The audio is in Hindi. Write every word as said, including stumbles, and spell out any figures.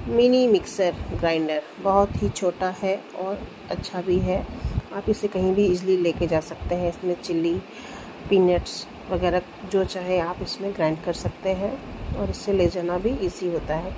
मिनी मिक्सर ग्राइंडर बहुत ही छोटा है और अच्छा भी है। आप इसे कहीं भी इजीली लेके जा सकते हैं। इसमें चिल्ली, पीनट्स वगैरह जो चाहे आप इसमें ग्राइंड कर सकते हैं और इससे ले जाना भी इजी होता है।